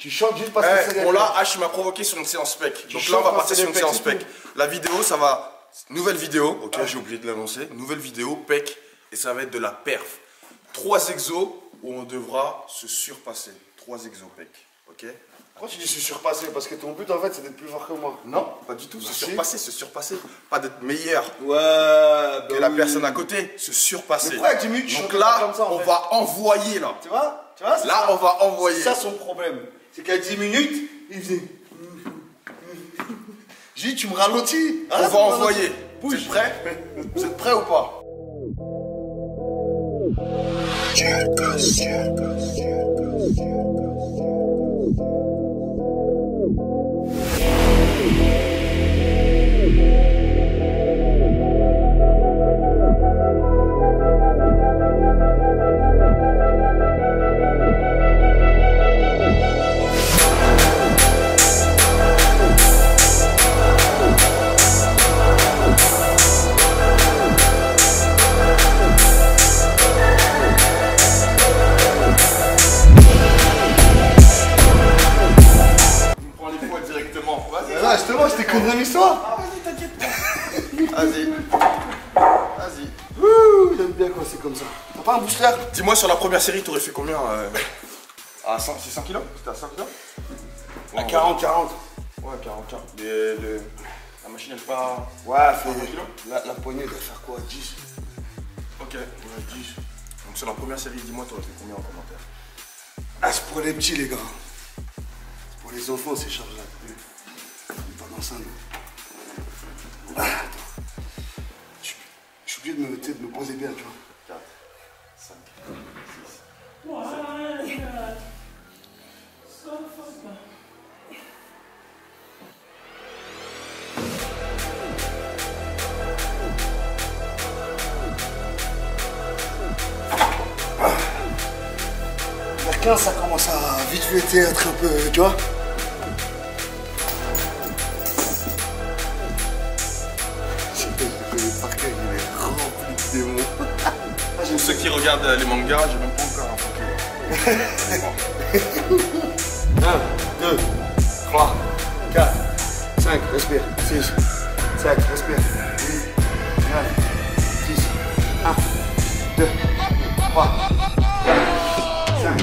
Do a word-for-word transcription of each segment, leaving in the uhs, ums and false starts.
Tu chantes juste parce eh, que c'est bon là, H m'a provoqué sur une séance spec. Donc là, on va partir sur une séance spec. La vidéo, ça va... Nouvelle vidéo, ok, ah. j'ai oublié de l'annoncer. Nouvelle vidéo, pec, et ça va être de la perf. Trois exos où on devra se surpasser. Trois exos, pec, ok. Pourquoi tu dis se surpasser? Parce que ton but en fait c'est d'être plus fort que moi. Non, pas du tout. Se surpasser, se surpasser. Pas d'être meilleur ouais, bah que oui. la personne à côté. Se surpasser. Mais pourquoi dix minutes, donc là, comme ça, en on fait. va envoyer là. Tu vois, tu vois là, ça. on va envoyer. C'est ça son problème. C'est qu'à dix minutes, il faisait. J'ai dit, tu me ralentis. On ah, va envoyer. Vous êtes prêts? Vous êtes prêts ou pas? Justement, je t'ai connu une histoire. Ah, vas-y, t'inquiète pas. Vas-y. Vas-y. J'aime bien quand c'est comme ça. T'as pas un booster? Dis-moi, sur la première série, t'aurais fait combien euh... À cent, c'est cent kilos? C'était à cent kilos? À quarante, quarante. Ouais, quarante, quarante. Les, les... La machine, elle pas... Ouais, fait... La, la poignée doit faire quoi? dix? Ok, ouais, dix. Donc sur la première série, dis-moi, t'aurais fait combien en commentaire? Ah, c'est pour les petits, les gars. Pour les enfants, c'est chargé là. Pas dans ça, non. Ah, attends. Je suis obligé de me, de me poser bien, tu vois. quatre, cinq, six, vers quinze, ça commence à vite fait être un peu, tu vois. Pour ceux qui regardent les mangas, j'ai même pas encore un Pokémon. un, deux, trois, quatre, cinq, respire, six, sept, respire, huit, neuf, dix, un, deux, trois, quatre, cinq.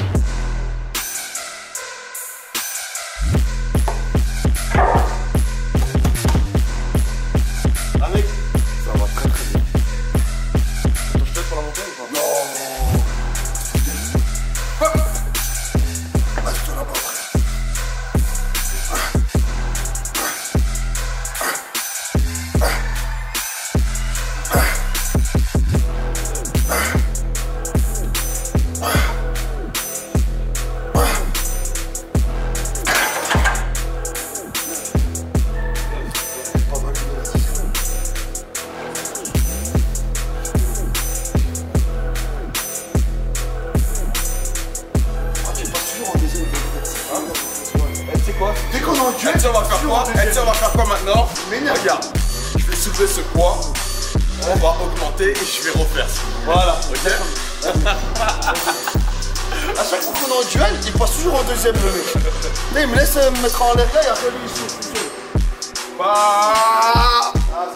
Dès qu'on est en duel, on va faire quoi? On va faire quoi maintenant? Regarde, je vais soulever ce poids, on va augmenter et je vais refaire ça. Voilà, ok. À chaque fois qu'on est en duel, il passe toujours en deuxième le mec. Là, il me laisse me mettre en l'air là, il y a fallu ici. Bah,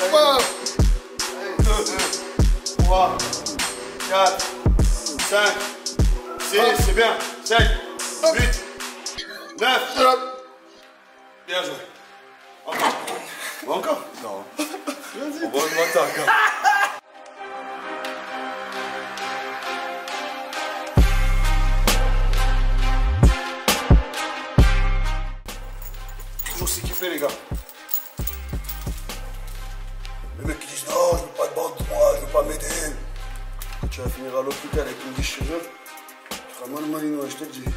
deux, trois, quatre, cinq, six, c'est bien, sept, huit, neuf. Bien joué. Encore. Encore? Non. Vas-y. On va augmenter encore. Toujours s'équiper, les gars. Les mecs qui disent non, je veux pas de bande de moi, je veux pas m'aider. Quand tu vas finir à l'hôpital avec une biche chez eux, tu seras mal malinois, je te le dis.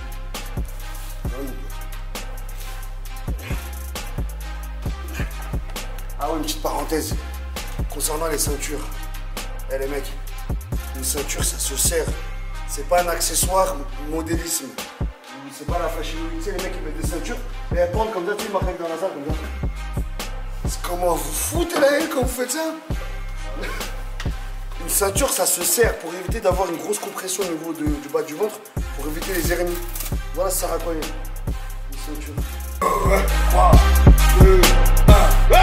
Ah oui, une petite parenthèse. Concernant les ceintures. Eh les mecs, une ceinture ça se sert. C'est pas un accessoire modélisme. C'est pas la fashion. Tu sais les mecs qui mettent des ceintures et elles pendent comme ça, tu sais, ils marquent dans la salle comme ça. C'est comment vous foutez la haine quand vous faites ça? Une ceinture ça se sert pour éviter d'avoir une grosse compression au niveau de, du bas du ventre, pour éviter les hernies. Voilà ça sert à quoi. Une ceinture. trois, deux, un.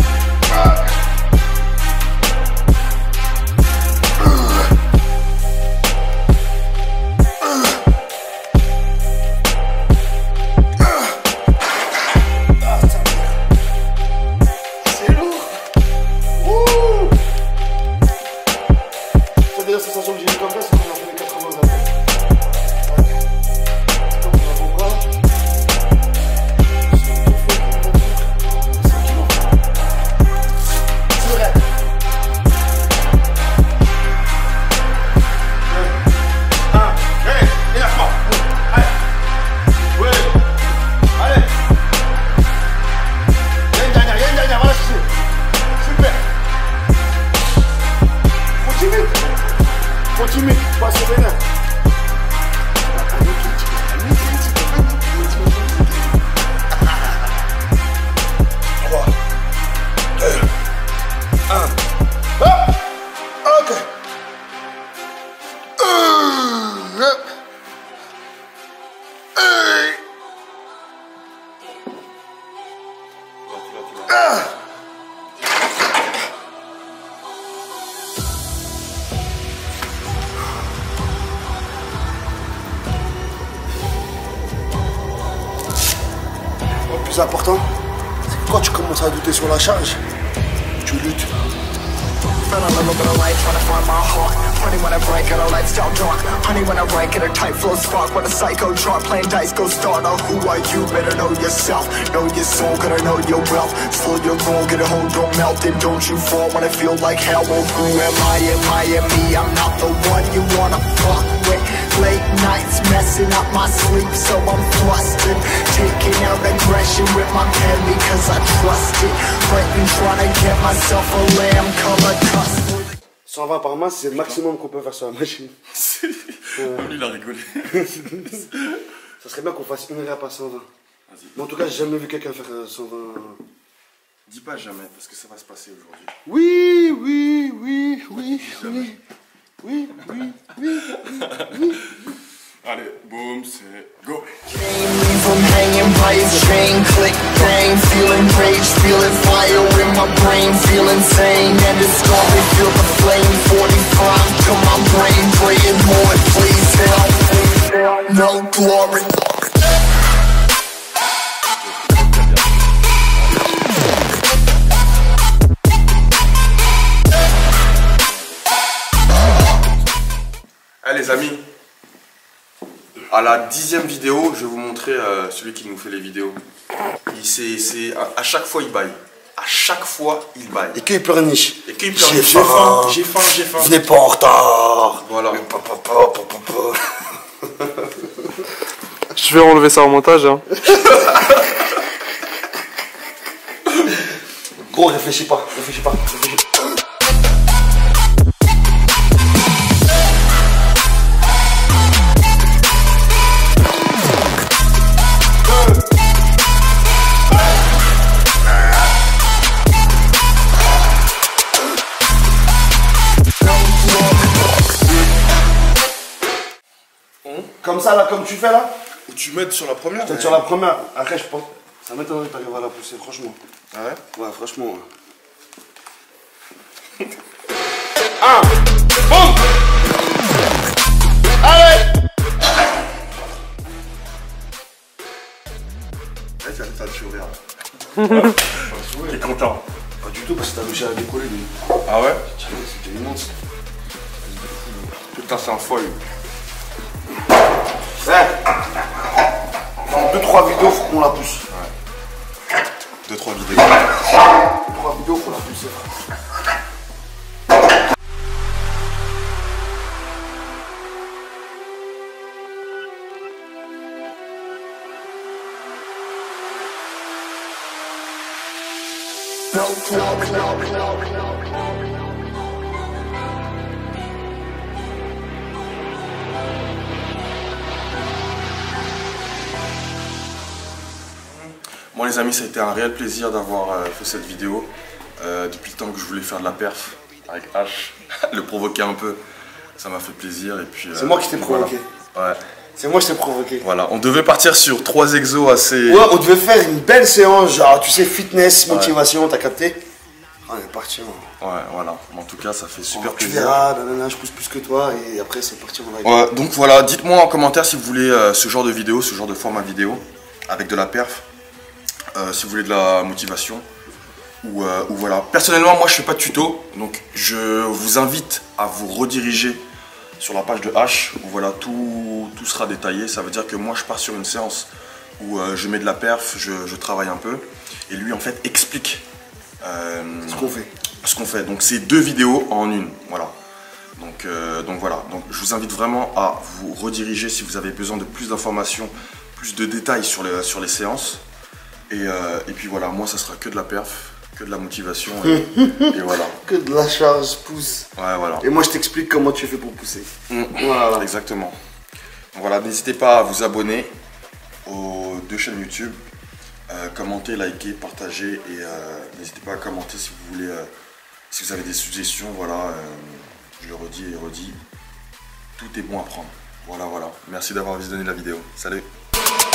C'est lourd. Ouh. La dernière sensation que j'ai eu comme ça, c'est qu'on a fait les quatre-vingts après. Continue, pas sur vénère. trois, deux, un. Hop! Ok. Ah! Le plus important, c'est que quand tu commences à douter sur la charge, tu luttes. Felt a little bit of light, trying to find my heart. Honey, when I break it, our lights down dark. Honey, when I break it, our tight flow spark. When a psycho drop, playing dice, go start. Now who are you? Better know yourself. Know your soul, gotta know your wealth. Slow your roll, get a hold, don't melt. And don't you fall when I feel like hell. Well, who am I? Am I am me? I'm not the one you wanna fuck with. Late nights messing up my sleep, so I'm flustered. Taking out aggression with my pen because I trust it. Writing, trying to get myself a lamb color custard. cent vingt par main, c'est le maximum qu'on peut faire sur la machine. Ouais. Lui, il a rigolé. Ça serait bien qu'on fasse une rep à cent vingt. Mais en tout cas, j'ai jamais vu quelqu'un faire cent vingt. Dis pas jamais, parce que ça va se passer aujourd'hui. Oui, oui, oui, oui, oui. Oui, oui, oui, oui. Allez, boum, c'est go. Leave him hanging by his chain, click, bang, feeling rage, feeling fire in my brain, feel insane, and it's gonna feel the flame, forty-five to my brain, praying Lord, please help, no glory. Allez les amis, à la dixième vidéo, je vais vous montrer euh, celui qui nous fait les vidéos. Il, c'est, c'est, à, à chaque fois il baille. À chaque fois il baille. Et qu'il pleurniche. Et qu'il pleurniche. J'ai faim, j'ai faim, j'ai faim. Venez pas en retard. Voilà. Papa, papa, papa. Je vais enlever ça en montage. Hein. Gros, réfléchis pas, réfléchis pas, réfléchis pas. Comme ça, là, comme tu fais là. Ou tu m'aides sur la première. Peut-être sur la première. Après, je pense. Ça m'étonnerait que t'arrives à la pousser, franchement. Ah ouais? Ouais, franchement. Ouais. Un, boum. Allez. Allez, t'as le sourire. T'es content? Pas du tout, parce que t'as réussi à décoller. Mais... Ah ouais? C'était immense. Putain, c'est un foil. Ouais. Dans deux trois vidéos, faut qu'on la pousse. Ouais. deux trois vidéos. deux trois vidéos, faut la pousser. Bon les amis, ça a été un réel plaisir d'avoir euh, fait cette vidéo. Euh, depuis le temps que je voulais faire de la perf avec H, le provoquer un peu, ça m'a fait plaisir. Et puis. C'est euh, moi qui t'ai voilà. provoqué. Ouais. C'est moi, je t'ai provoqué. Voilà, on devait partir sur trois exos assez... Ouais, on devait faire une belle séance, genre, tu sais, fitness, motivation, ouais. T'as capté? On est parti. Hein. Ouais, voilà. En tout cas, ça fait super oh, plaisir. Tu verras, nanana, je pousse plus que toi et après, c'est parti en live. Ouais, donc voilà, dites-moi en commentaire si vous voulez euh, ce genre de vidéo, ce genre de format vidéo, avec de la perf, euh, si vous voulez de la motivation. Ou, euh, ou voilà. Personnellement, moi, je fais pas de tuto, donc je vous invite à vous rediriger sur la page de H, où voilà, tout, tout sera détaillé. Ça veut dire que moi, je pars sur une séance où euh, je mets de la perf, je, je travaille un peu, et lui, en fait, explique euh, ce qu'on fait. Ce qu'on fait. Donc, c'est deux vidéos en une, voilà. Donc, euh, donc voilà. Donc, je vous invite vraiment à vous rediriger si vous avez besoin de plus d'informations, plus de détails sur les, sur les séances. Et, euh, et puis voilà, moi, ça sera que de la perf, que de la motivation, et, et voilà. Que de la charge pousse. Ouais, voilà. Et moi, je t'explique comment tu fais pour pousser. Mmh. Voilà. Exactement. Donc voilà, n'hésitez pas à vous abonner aux deux chaînes YouTube, euh, commenter, liker, partager, et euh, n'hésitez pas à commenter si vous voulez, euh, si vous avez des suggestions, voilà, euh, je le redis et redis, tout est bon à prendre. Voilà, voilà. Merci d'avoir visionné la vidéo. Salut.